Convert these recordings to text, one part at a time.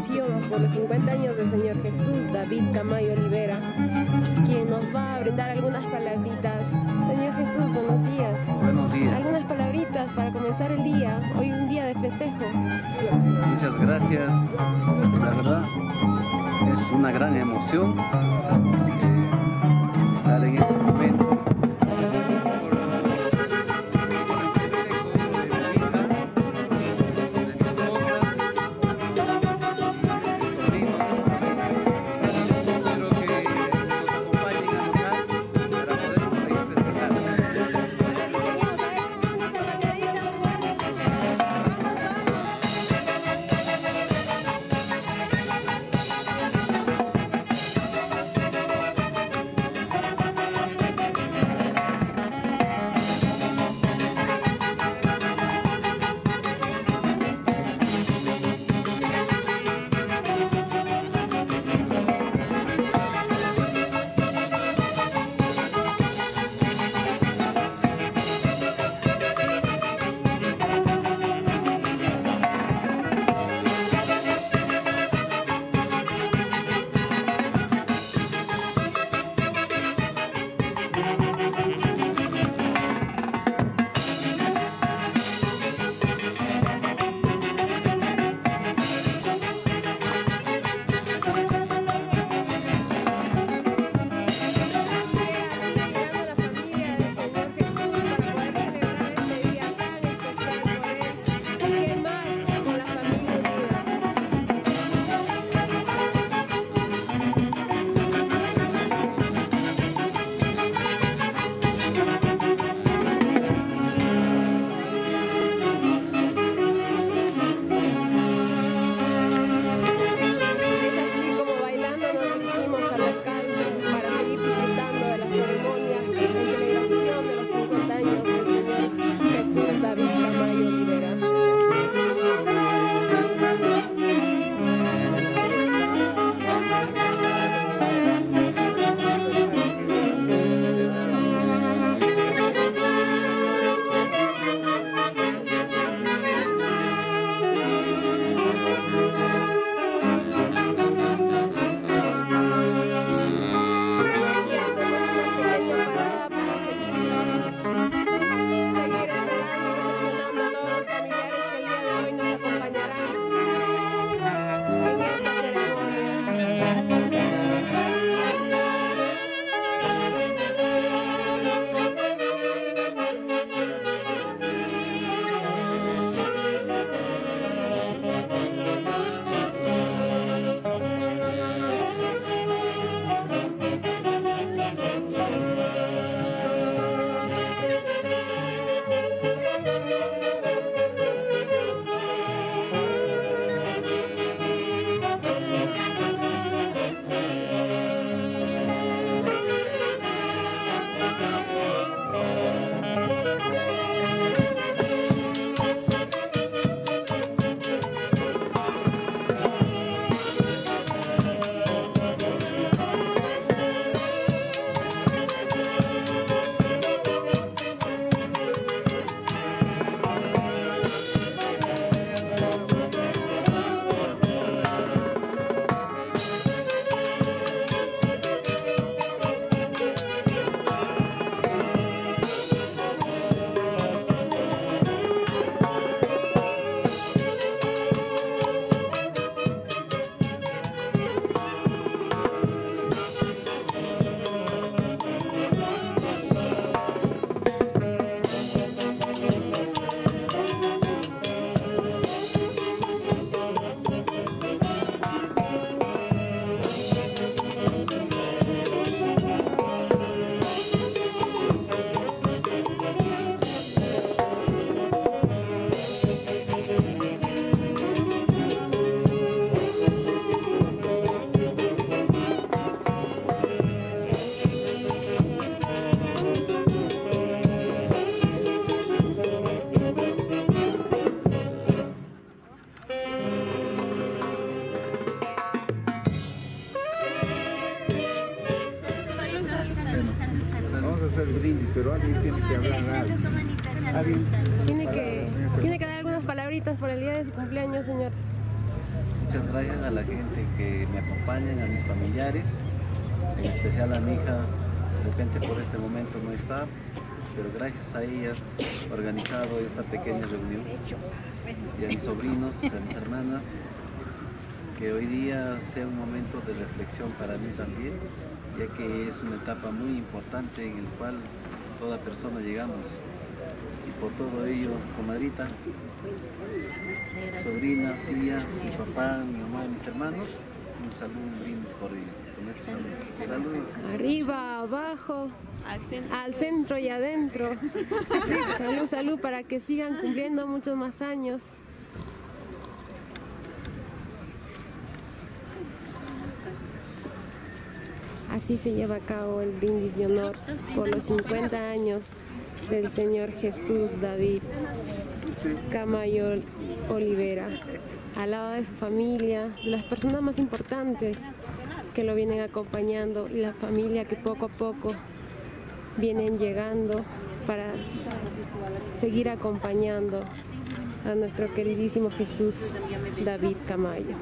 celebración por los 50 años del Señor Jesús David Camayo Olivera, quien nos va a brindar algunas palabritas. Señor Jesús, buenos días. Buenos días. Algunas palabritas para comenzar el día, hoy un día de festejo. Muchas gracias. La verdad, es una gran emoción estar en este momento. hacer brindis, pero alguien tiene que hablar algo. Tiene que dar algunas palabritas por el día de su cumpleaños, señor. Muchas gracias a la gente que me acompañan, a mis familiares, en especial a mi hija, de repente por este momento no está, pero gracias a ella he organizado esta pequeña reunión, y a mis sobrinos, a mis hermanas, que hoy día sea un momento de reflexión para mí también, ya que es una etapa muy importante en el cual toda persona llegamos. Y por todo ello, comadrita, sobrina, tía, mi papá, mi mamá y mis hermanos, un saludo, un brindis por ello. Salud. Arriba, abajo, al centro y adentro. Salud, salud, para que sigan cumpliendo muchos más años. Así se lleva a cabo el brindis de honor por los 50 años del Señor Jesús David Camayo Olivera, al lado de su familia, de las personas más importantes que lo vienen acompañando y la familia que poco a poco vienen llegando para seguir acompañando a nuestro queridísimo Jesús David Camayo.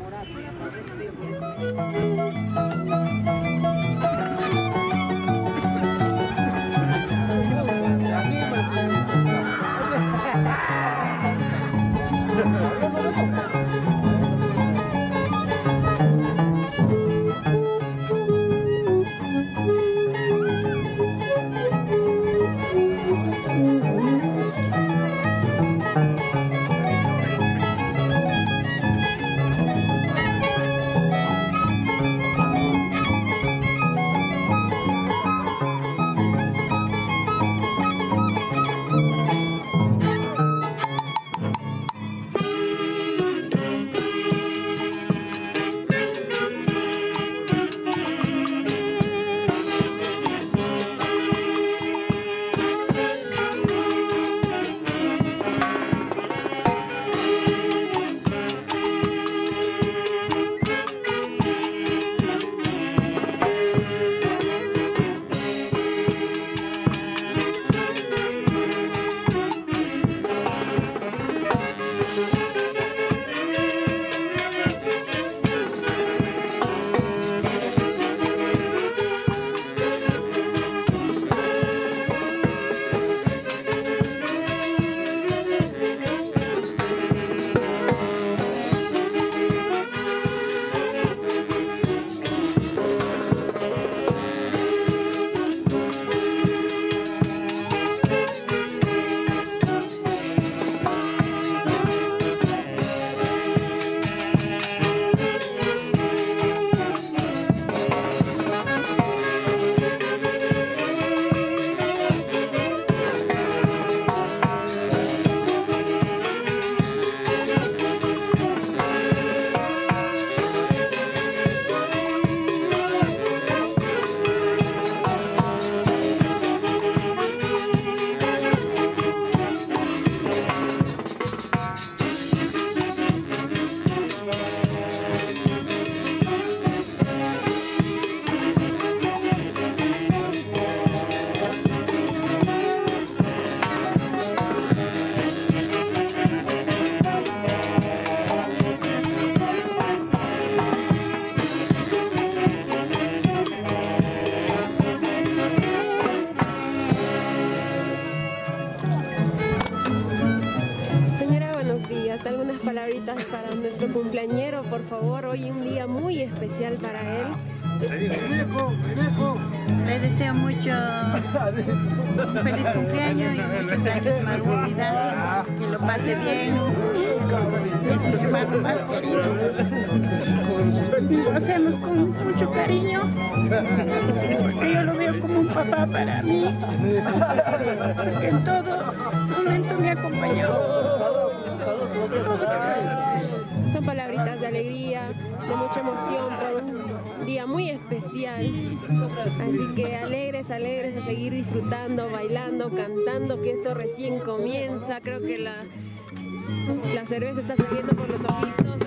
Palabritas para nuestro cumpleañero, por favor. Hoy un día muy especial para él. Le deseo mucho un feliz cumpleaños y muchos años más de vida, que lo pase bien. Es mi hermano más querido. Lo hacemos con mucho cariño, porque yo lo veo como un papá para mí, porque en todo momento me acompañó. Son palabritas de alegría, de mucha emoción por un día muy especial. Así que alegres, alegres a seguir disfrutando, bailando, cantando, que esto recién comienza. Creo que la cerveza está saliendo por los ojitos.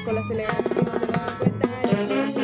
por la celebración de los 50 años.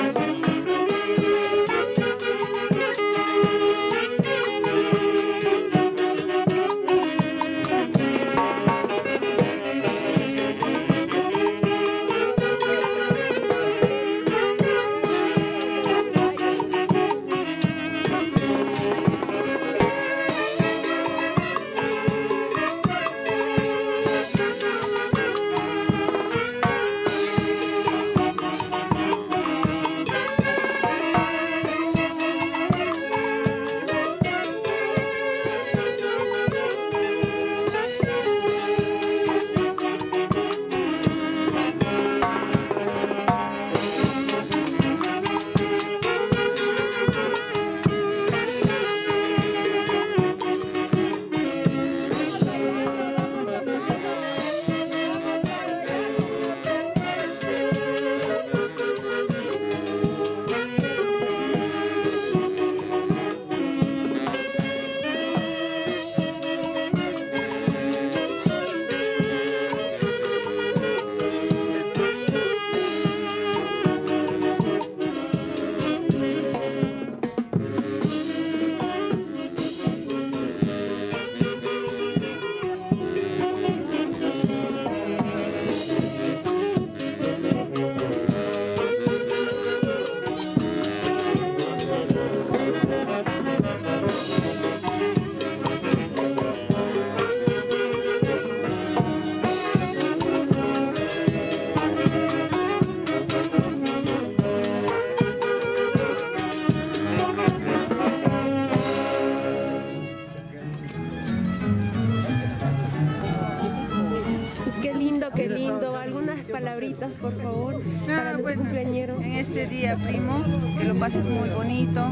Qué lindo. Algunas palabritas, por favor, para nuestro cumpleañero. En este día, primo, que lo pases muy bonito.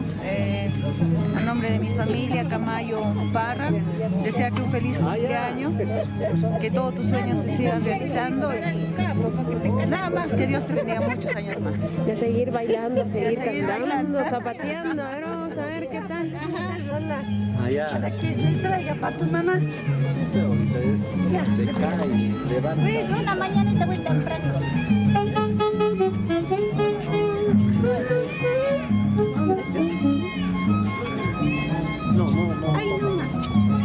A nombre de mi familia, Camayo Parra, desearte un feliz cumpleaños, que todos tus sueños se sigan realizando. Nada más, que Dios te bendiga muchos años más. De seguir bailando, seguir cantando, zapateando. A ver, vamos a ver qué tal. Hola. Allá. Para que le traiga para tu mamá. Ahorita es de cae y levanta. Pues una mañanita muy temprano. No. Ay, no más.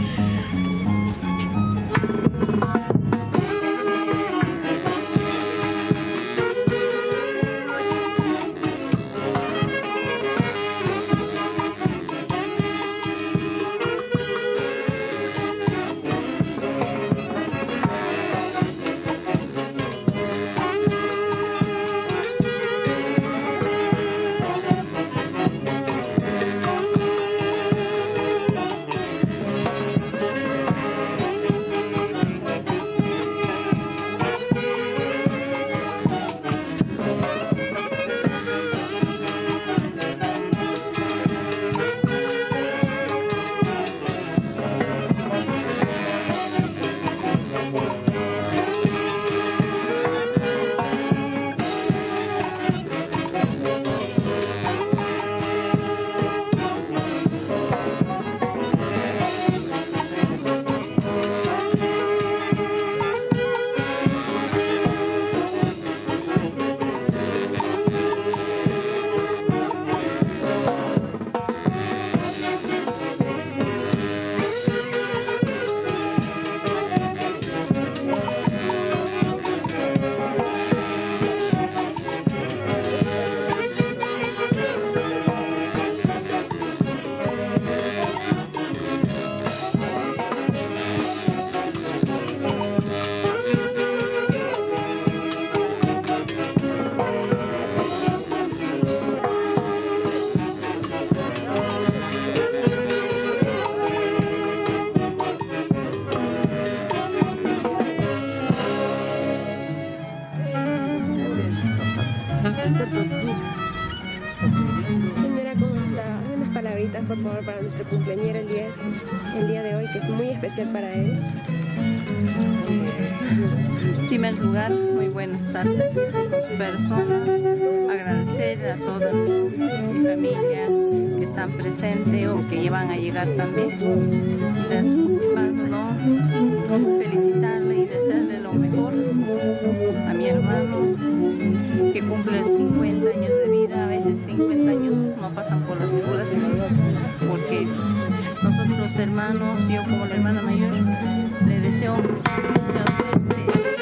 Señora, ¿cómo está? Unas palabritas, por favor, para nuestro cumpleañero el día de hoy, que es muy especial para él. En primer lugar, muy buenas tardes a sus personas. Agradecer a toda mi familia que están presentes o que van a llegar también. Felicitarle y desearle lo mejor a mi hermano cumple 50 años de vida, a veces 50 años no pasan por las tribulaciones, porque nosotros los hermanos, yo como la hermana mayor, le deseo mucha suerte.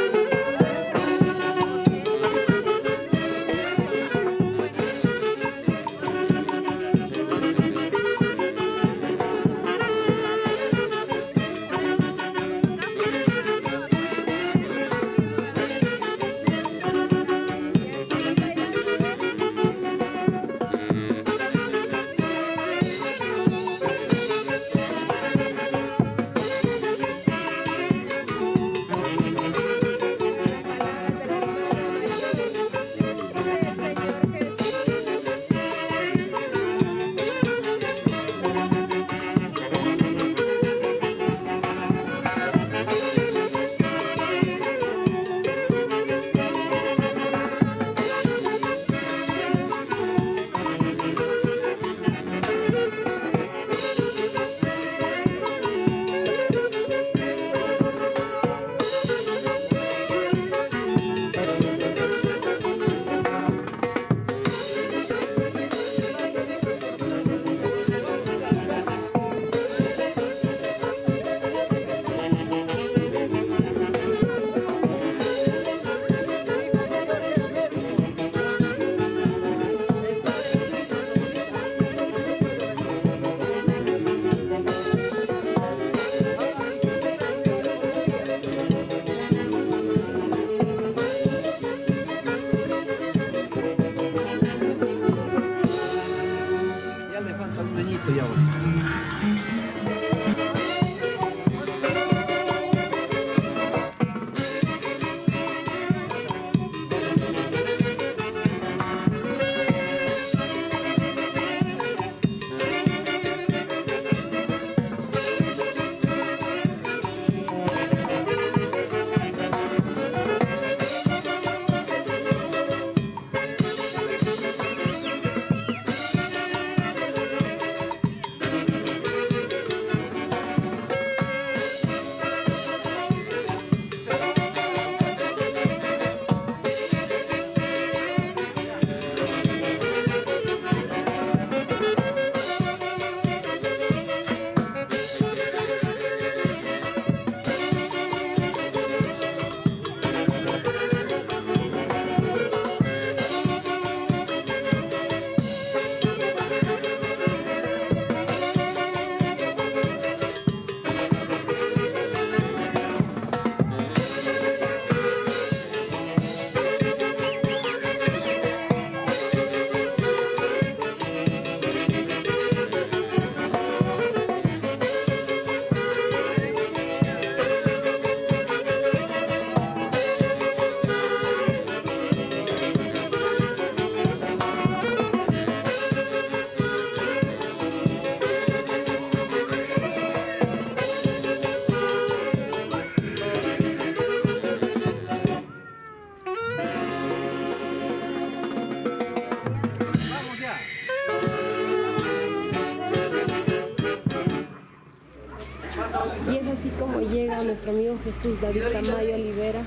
Y es así como llega nuestro amigo Jesús David Tamayo Olivera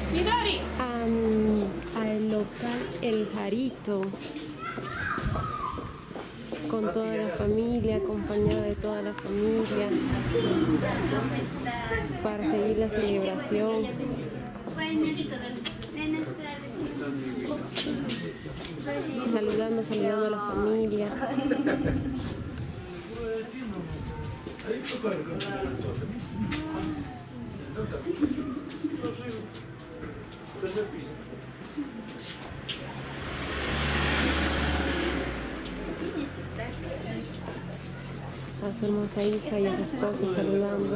al local El Jarito, con toda la familia, acompañada de toda la familia, para seguir la celebración. Saludando a la familia. A su hermosa hija y a su esposa saludando.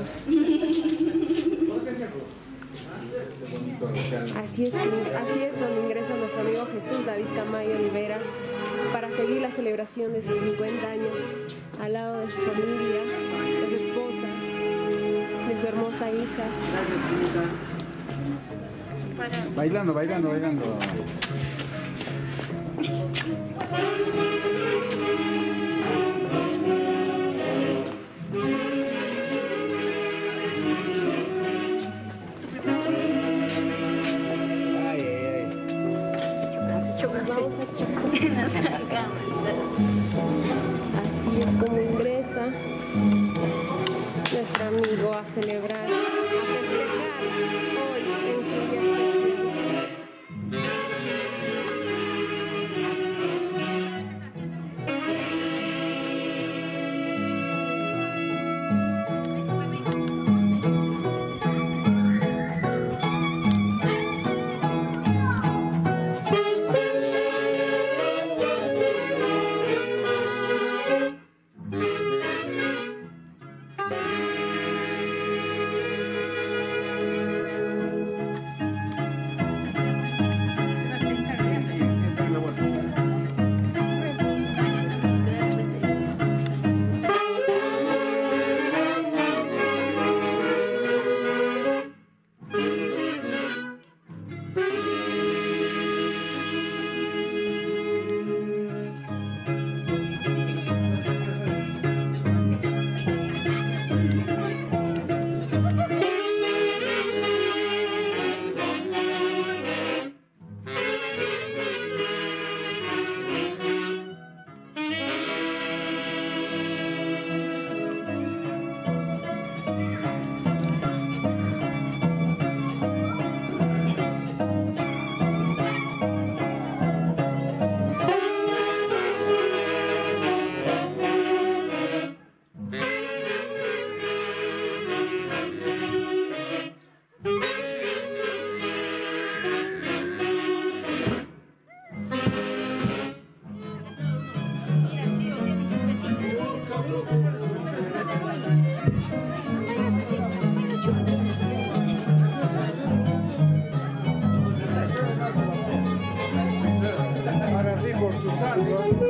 Así es donde ingresa nuestro amigo Jesús David Tamayo Olivera para seguir la celebración de sus 50 años al lado de su familia, de su esposa, de su hermosa hija. Bailando. Vamos a chocar. Así es como ingresa nuestro amigo a celebrar, a festejar hoy en su día especial. Ahora sí, por tu santo.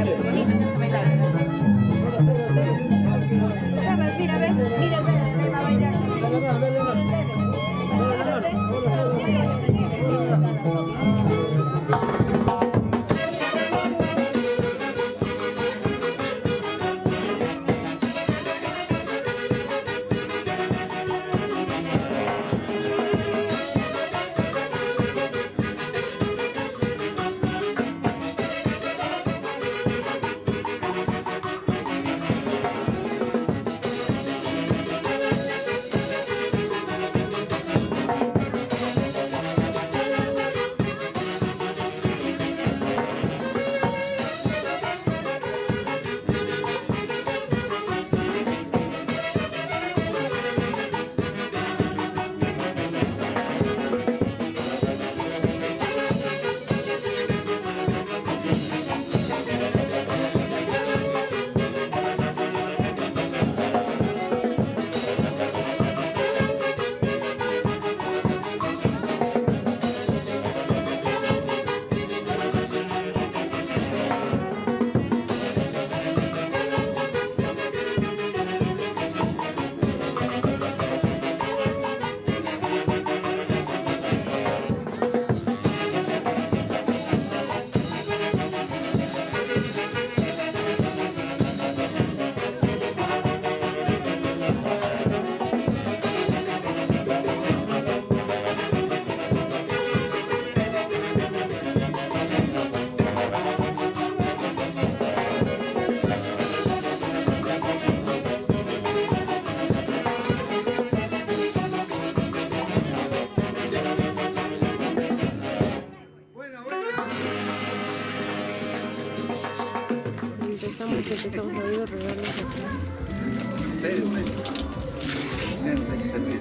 Empezamos a ver los regalos aquí. Ustedes hay que servir.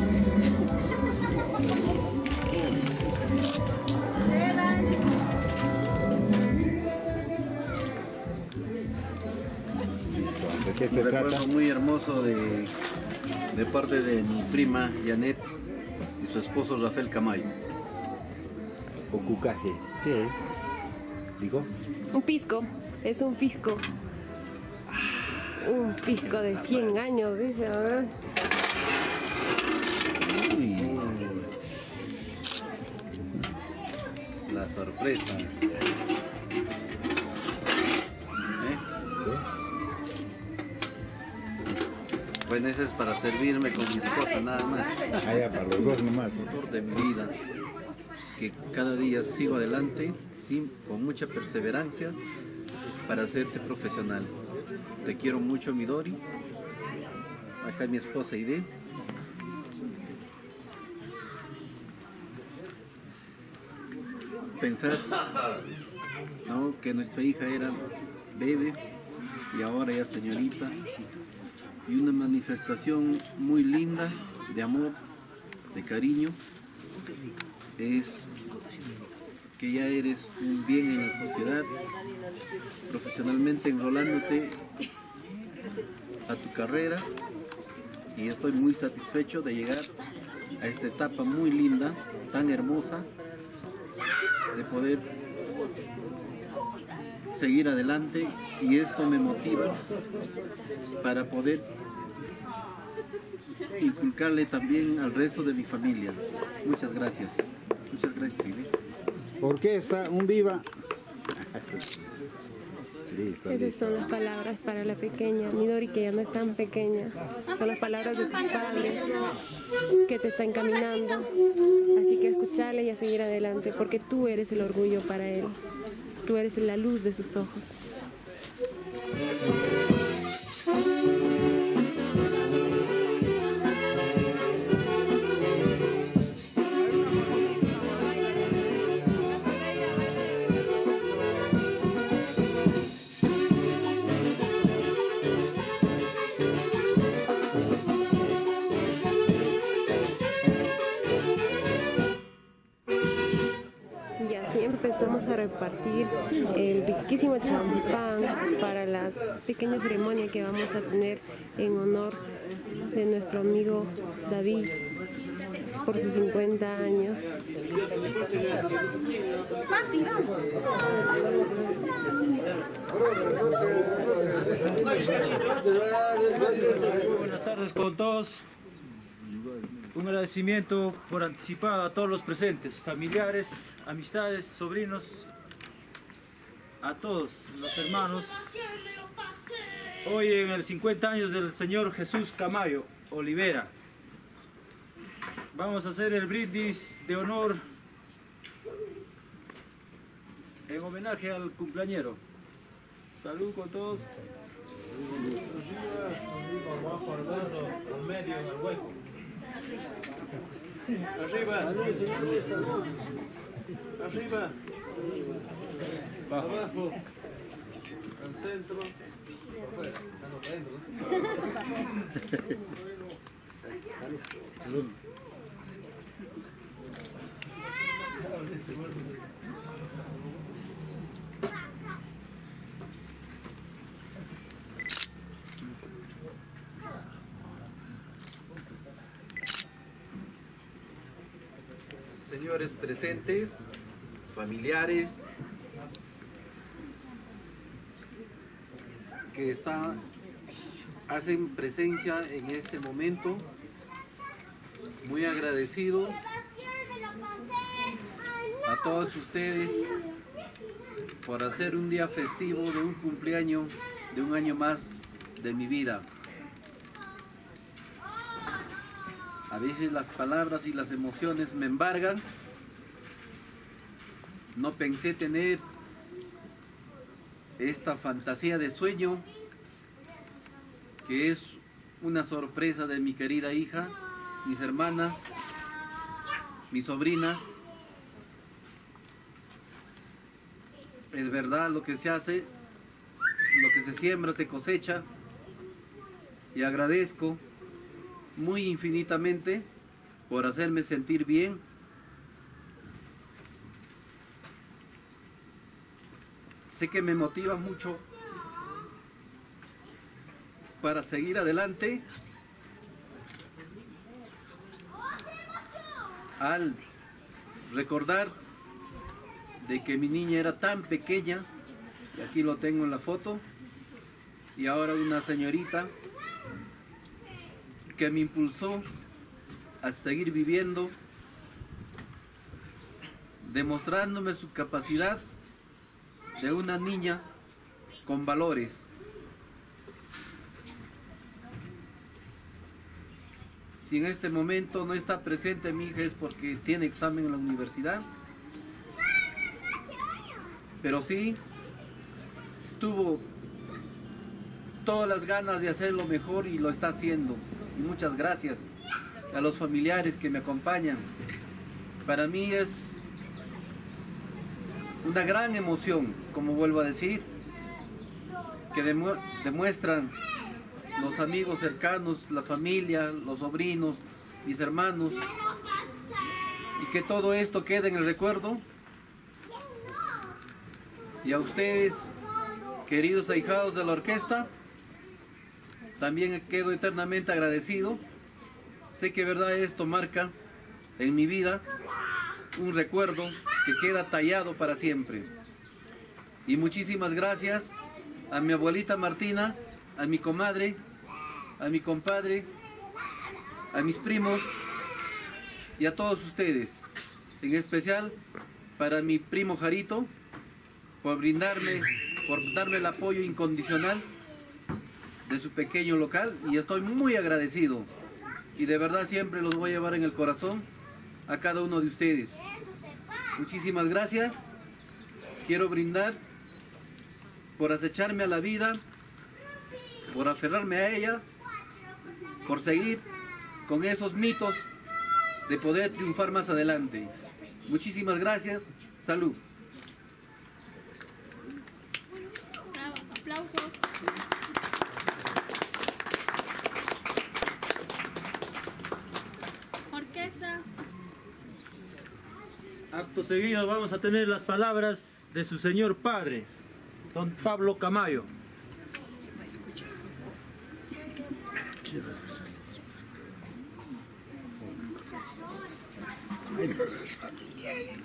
¿De qué se Un recuerdo trata? muy hermoso de parte de mi prima Janet y su esposo Rafael Camayo. Ocucaje. ¿Qué es? ¿Digo? Un pisco, es un pisco. Un pisco de 100 años, dice, a ver. Uy. La sorpresa. Bueno, ese es para servirme con mi esposa, nada más. Allá para los dos nomás. Motor de mi vida, que cada día sigo adelante, ¿sí? Con mucha perseverancia para hacerte profesional. Te quiero mucho, Midori. Acá mi esposa Ide. Pensar, ¿no?, que nuestra hija era bebé y ahora ya señorita, y una manifestación muy linda de amor, de cariño, es que ya eres un bien en la sociedad, profesionalmente enrolándote a tu carrera, y estoy muy satisfecho de llegar a esta etapa muy linda, tan hermosa, de poder seguir adelante, y esto me motiva para poder inculcarle también al resto de mi familia. Muchas gracias. Muchas gracias, Fili. ¿Por qué está un viva? Listo, Esas listo. son las palabras para la pequeña Midori, que ya no es tan pequeña. Son las palabras de tu padre que te está encaminando. Así que a escucharle y a seguir adelante, porque tú eres el orgullo para él. Tú eres la luz de sus ojos. Y así empezamos a repartir el riquísimo champán para la pequeña ceremonia que vamos a tener en honor de nuestro amigo David. por sus 50 años. Buenas tardes con todos. Un agradecimiento por anticipado a todos los presentes, familiares, amistades, sobrinos, a todos los hermanos. Hoy en el 50 años del señor Jesús Camayo Olivera, vamos a hacer el brindis de honor en homenaje al cumpleañero. Salud con todos. Arriba. Arriba. Abajo. Al centro. Salud. Señores presentes, familiares que hacen presencia en este momento, muy agradecido a todos ustedes por hacer un día festivo de un cumpleaños de un año más de mi vida. A veces las palabras y las emociones me embargan. No pensé tener esta fantasía de sueño, que es una sorpresa de mi querida hija, mis hermanas, mis sobrinas. Es verdad, lo que se hace, lo que se siembra se cosecha, y agradezco muy infinitamente por hacerme sentir bien. Sé que me motiva mucho para seguir adelante al recordar de que mi niña era tan pequeña, y aquí lo tengo en la foto, y ahora una señorita que me impulsó a seguir viviendo, demostrándome su capacidad de una niña con valores. Si en este momento no está presente mi hija es porque tiene examen en la universidad, pero sí tuvo todas las ganas de hacer lo mejor y lo está haciendo. Y muchas gracias a los familiares que me acompañan. Para mí es una gran emoción, como vuelvo a decir, que demuestran los amigos cercanos, la familia, los sobrinos, mis hermanos, y que todo esto quede en el recuerdo. Y a ustedes, queridos ahijados de la orquesta, también quedo eternamente agradecido. Sé que verdad esto marca en mi vida un recuerdo que queda tallado para siempre. Y muchísimas gracias a mi abuelita Martina, a mi comadre, a mi compadre, a mis primos y a todos ustedes. En especial para mi primo Jarito, por darme el apoyo incondicional de su pequeño local, y estoy muy agradecido. Y de verdad siempre los voy a llevar en el corazón a cada uno de ustedes. Muchísimas gracias. Quiero brindar por acecharme a la vida, por aferrarme a ella, por seguir con esos mitos de poder triunfar más adelante. Muchísimas gracias. Salud. Aplausos. Orquesta. Acto seguido vamos a tener las palabras de su señor padre, don Pablo Camayo. nuevos familiares,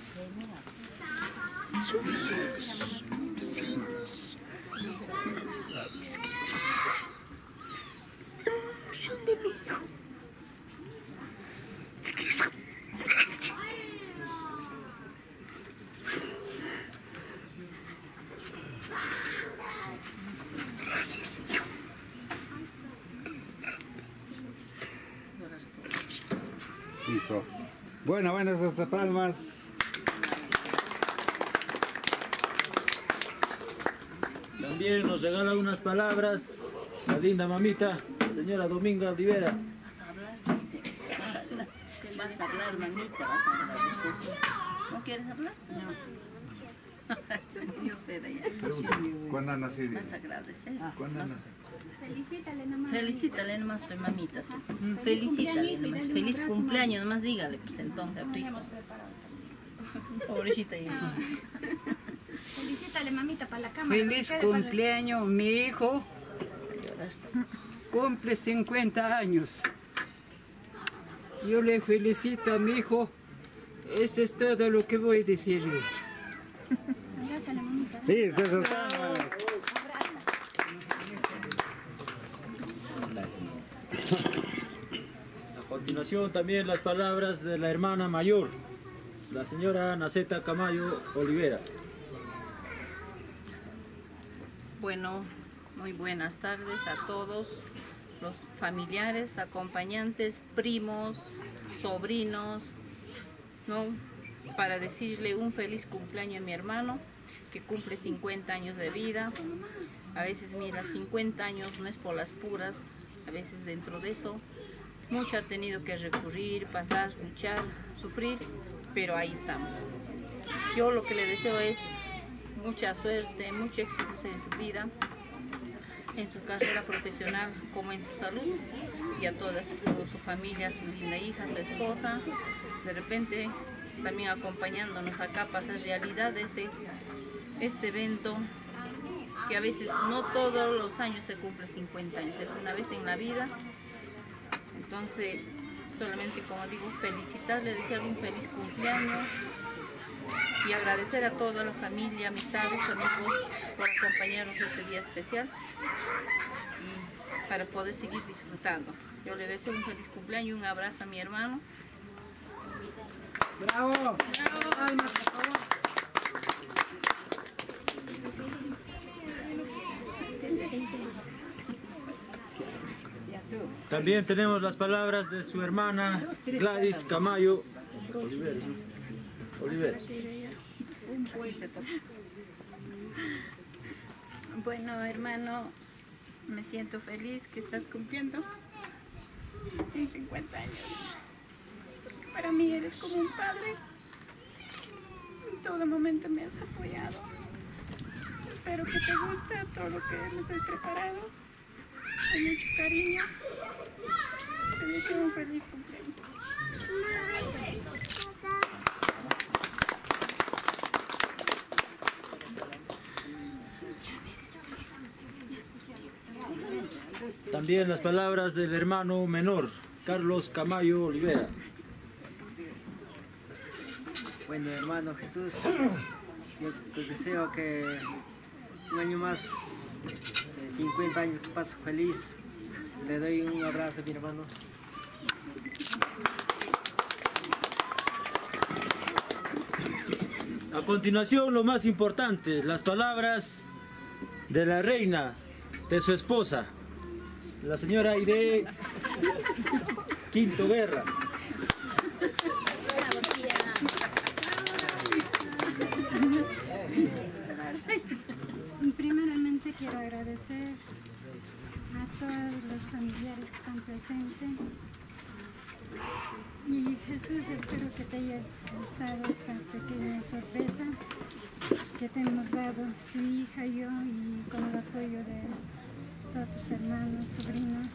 sobrinos, vecinos, familiares que nos han dado la evolución de mi hijo, que es como un padre. Gracias, hijo. Listo. Buenas esas palmas. También nos regala unas palabras la linda mamita, señora Dominga Olivera. Vas a hablar, mamita, vas a hablar. ¿No quieres hablar? No. Yo sé de ella. ¿Cuándo ha nacido? Vas a agradecer. ¿Cuándo ha nacido? Felicítale nomás, mamita. Felicítale nomás. Feliz cumpleaños nomás, dígale, pues entonces a tu hijo. Pobrecita hija. Felicítale, mamita, para la cámara. Feliz cumpleaños, mi hijo. Cumple 50 años. Yo le felicito a mi hijo. Eso es todo lo que voy a decirle. Abrázale, mamita. Listo, esas palmas. A continuación también las palabras de la hermana mayor, la señora Naceta Camayo Olivera. Bueno, muy buenas tardes a todos los familiares, acompañantes, primos, sobrinos, ¿no? Para decirle un feliz cumpleaños a mi hermano, que cumple 50 años de vida. A veces, mira, 50 años no es por las puras, a veces dentro de eso mucho ha tenido que recurrir, pasar, luchar, sufrir, pero ahí estamos. Yo lo que le deseo es mucha suerte, mucho éxito en su vida, en su carrera profesional como en su salud, y a toda su familia, su linda hija, su esposa, de repente también acompañándonos acá para hacer realidad este evento, que a veces no todos los años se cumple 50 años, es una vez en la vida. Entonces, solamente, como digo, felicitarle, desearle un feliz cumpleaños y agradecer a toda la familia, amistades, amigos por acompañarnos este día especial y para poder seguir disfrutando. Yo le deseo un feliz cumpleaños y un abrazo a mi hermano. ¡Bravo! ¡Bravo! Palmas, por favor. También tenemos las palabras de su hermana Gladys Camayo Olivera. Bueno, hermano, me siento feliz que estás cumpliendo 50 años. Para mí eres como un padre. En todo momento me has apoyado. Espero que te guste todo lo que les he preparado. Con mucho cariño. Te deseo un feliz cumpleaños. También las palabras del hermano menor, Carlos Camayo Olivera. Bueno, hermano Jesús, yo te deseo que un año más, 50 años que pases feliz. Le doy un abrazo a mi hermano. A continuación, lo más importante, las palabras de la reina, de su esposa, la señora Aide Quinto Guerra. Primeramente quiero agradecer a todos los familiares que están presentes. Y Jesús, espero que te haya gustado esta pequeña sorpresa que te hemos dado tu hija y yo, y con el apoyo de todos tus hermanos, sobrinos.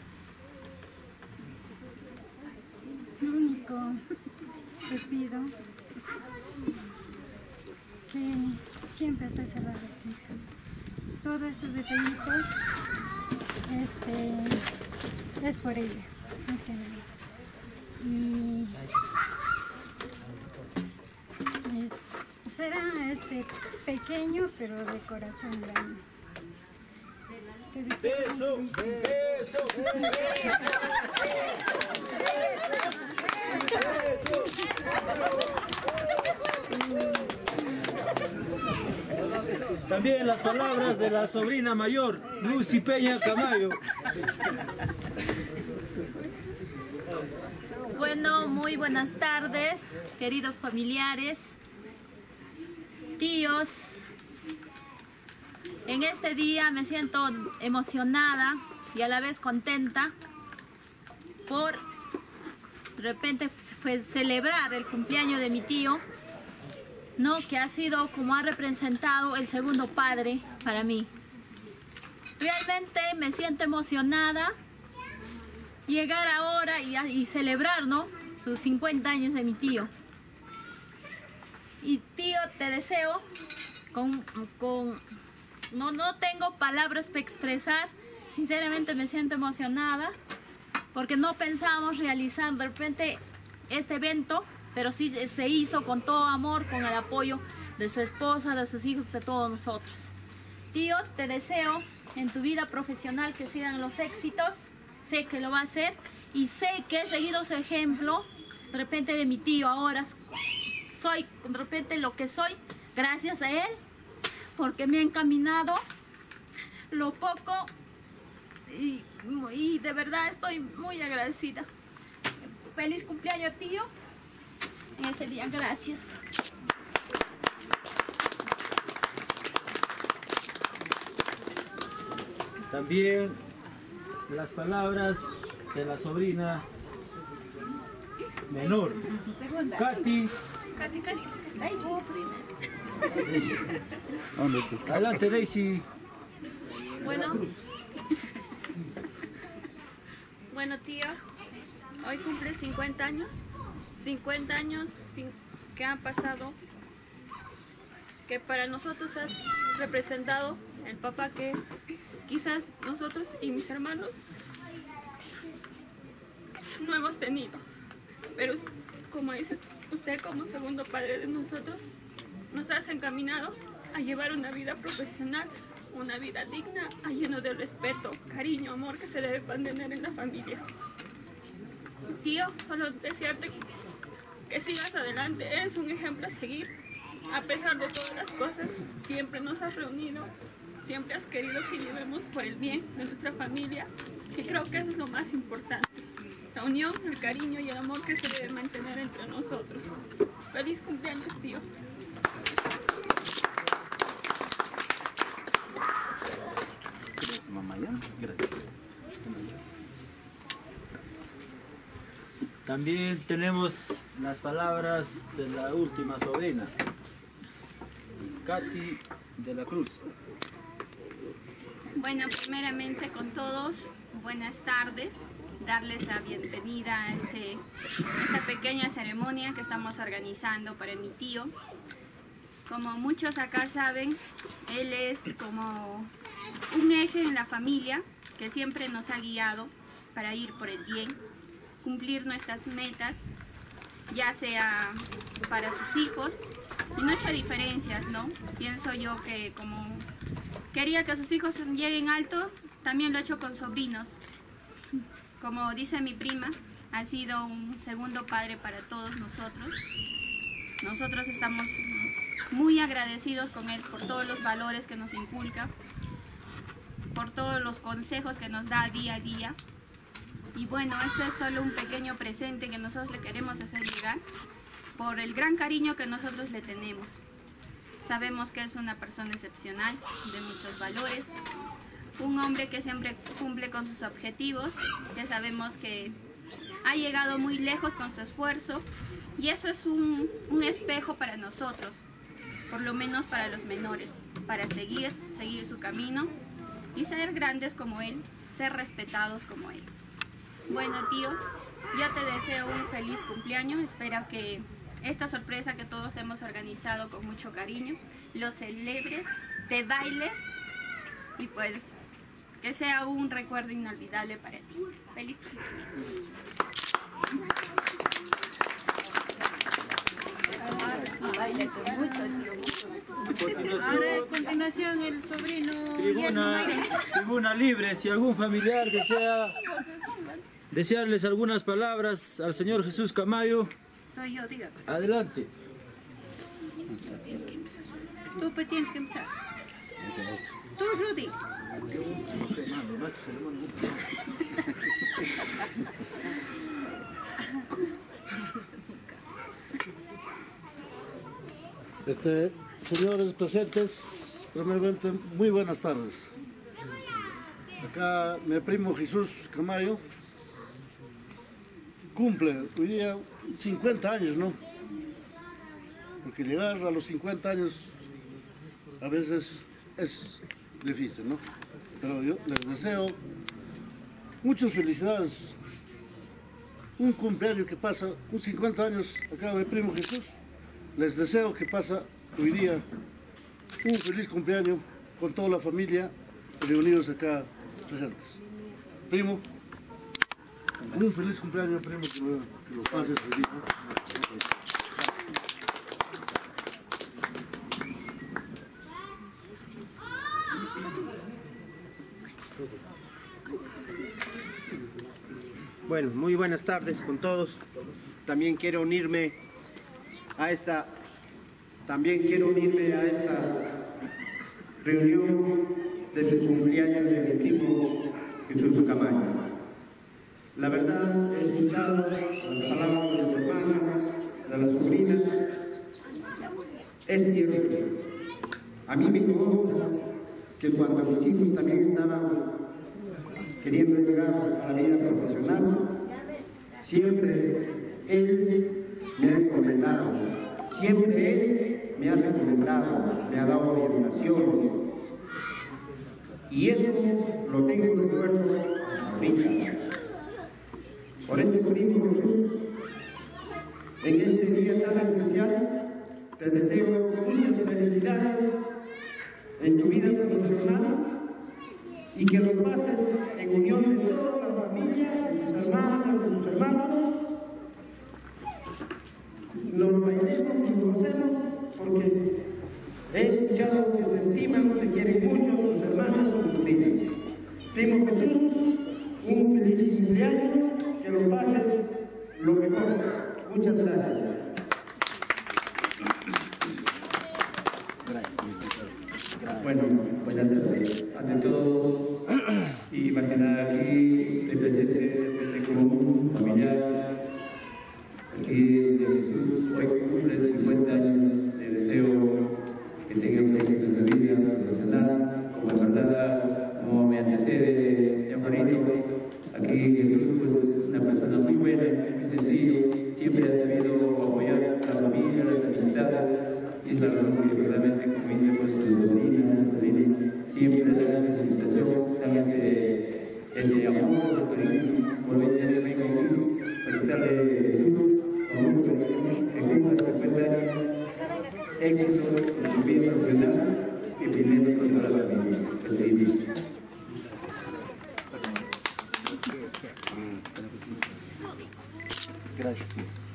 Lo único que pido que siempre estés al lado de tu hija. Todos estos detallitos es por ella, más que nada. Y será pequeño, pero de corazón grande. Eso. También las palabras de la sobrina mayor, Lucy Peña Camayo. Bueno, muy buenas tardes, queridos familiares, tíos. En este día me siento emocionada y a la vez contenta por de repente celebrar el cumpleaños de mi tío, ¿no? Que ha sido como ha representado el segundo padre para mí. Realmente me siento emocionada llegar ahora y celebrar, ¿no? Sus 50 años de mi tío. Y tío, te deseo no tengo palabras para expresar. Sinceramente me siento emocionada porque no pensábamos realizar de repente este evento, pero sí se hizo con todo amor, con el apoyo de su esposa, de sus hijos, de todos nosotros. Tío, te deseo en tu vida profesional que sigan los éxitos. Sé que lo va a hacer y sé que he seguido su ejemplo de repente de mi tío. Ahora soy de repente lo que soy gracias a él, porque me ha encaminado lo poco y de verdad estoy muy agradecida. Feliz cumpleaños, tío, en ese día. Gracias. También las palabras de la sobrina menor, Katy. Adelante, Daisy. Bueno, tío, hoy cumple 50 años. 50 años que han pasado, que para nosotros has representado el papá que quizás nosotros y mis hermanos no hemos tenido. Pero como dice usted, como segundo padre de nosotros, nos has encaminado a llevar una vida profesional, una vida digna, lleno de respeto, cariño, amor que se debe mantener en la familia. Tío, solo desearte que sigas adelante, eres un ejemplo a seguir. A pesar de todas las cosas, siempre nos has reunido, siempre has querido que llevemos por el bien de nuestra familia, y creo que eso es lo más importante. La unión, el cariño y el amor que se debe mantener entre nosotros. Feliz cumpleaños, tío. También tenemos las palabras de la última sobrina, Katy de la Cruz. Bueno, primeramente con todos, buenas tardes. Darles la bienvenida a esta pequeña ceremonia que estamos organizando para mi tío. Como muchos acá saben, él es como un eje en la familia que siempre nos ha guiado para ir por el bien, cumplir nuestras metas, ya sea para sus hijos, y no he hecho diferencias, ¿no? Pienso yo que como quería que sus hijos lleguen alto, también lo he hecho con sobrinos. Como dice mi prima, ha sido un segundo padre para todos nosotros. Nosotros estamos muy agradecidos con él por todos los valores que nos inculca, por todos los consejos que nos da día a día. Y bueno, este es solo un pequeño presente que nosotros le queremos hacer llegar por el gran cariño que nosotros le tenemos. Sabemos que es una persona excepcional, de muchos valores, un hombre que siempre cumple con sus objetivos, que sabemos que ha llegado muy lejos con su esfuerzo, y eso es un espejo para nosotros, por lo menos para los menores, para seguir su camino y ser grandes como él, ser respetados como él. Bueno, tío, yo te deseo un feliz cumpleaños. Espero que esta sorpresa que todos hemos organizado con mucho cariño lo celebres, te bailes y pues que sea un recuerdo inolvidable para ti. Feliz cumpleaños. Ahora a continuación el sobrino Tribuna libre, si algún familiar desea desearles algunas palabras al señor Jesús Camayo. Soy yo, dígame. Adelante. Tú pues tienes que empezar. Tú, Rudy. Señores presentes, primeramente, muy buenas tardes. Acá mi primo Jesús Camayo cumple hoy día 50 años, ¿no? Porque llegar a los 50 años a veces es difícil, ¿no? Pero yo les deseo muchas felicidades. Un cumpleaños que pasa, un 50 años acá mi primo Jesús. Les deseo que pasa hoy día un feliz cumpleaños con toda la familia reunidos acá presentes. Primo, un feliz cumpleaños, primo, que lo pases feliz, ¿no? Bueno, muy buenas tardes con todos. También quiero unirme a esta reunión de su cumpleaños de mi primo Jesús Camayo. La verdad, he escuchado las palabras de los hermanos, de las sobrinas. Es cierto, a mí me consta que cuando mis hijos también estaban queriendo llegar a la vida profesional, siempre él me ha recomendado, me ha dado orientación, y eso lo tengo en recuerdo ahorita. Por este primo Jesús, en este día tan especial, te deseo muchas felicidades en tu vida profesional y que lo pases en unión de toda la familia, de tus hermanos, de tus hermanos. Nos bailemos y conocemos porque he escuchado que te estiman, te quieren mucho, tus hermanos, tus hijos. Primo Jesús, un feliz cumpleaños, que lo pases lo mejor. Muchas gracias. Bueno, buenas tardes ante todos y más que nada aquí estoy presente como un familiar aquí de Jesús. Hoy cumple 50 años. Le deseo que tenga un éxito en su vida profesional, como en verdad, como me antecede Amarito. Aquí Jesús pues, es una persona muy buena, muy sencillo, siempre ha sabido apoyar a la familia, a las amistades, y es la razón que verdaderamente, como dice, pues su sobrina, siempre le da esa felicitación, también ese amor, ese cariño, por venir de conmigo, felicitarle Jesús, con mucho que cumpla 50 años, éxitos en su vida profesional y primero con toda la familia. Feliz. Gracias.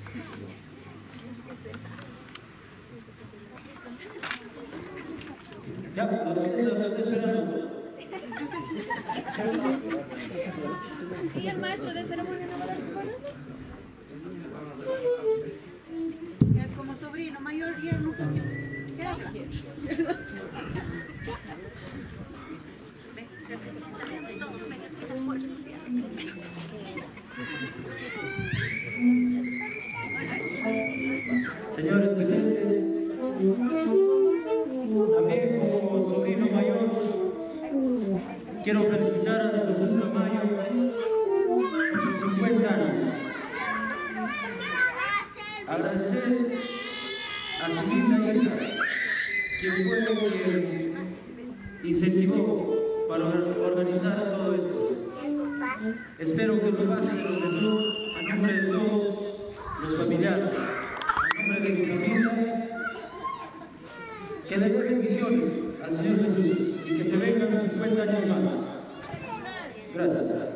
¿Y el maestro de ceremonia no va a dar su palabra? Como sobrino mayor, y él nunca quiere. ¿Qué hace? Representación de todos mediante las fuerzas. Señores presentes, también como sobrino mayor, quiero felicitar a Jesús Camayo por sus 50 años. Agradecer a su hija, quien fue quien incentivó para organizar todo esto. Espero que lo pasen los de todos, a nombre de todos los familiares, a nombre de mi familia, que le dé bendiciones al Señor Jesús y que se vengan 50 años más. Gracias.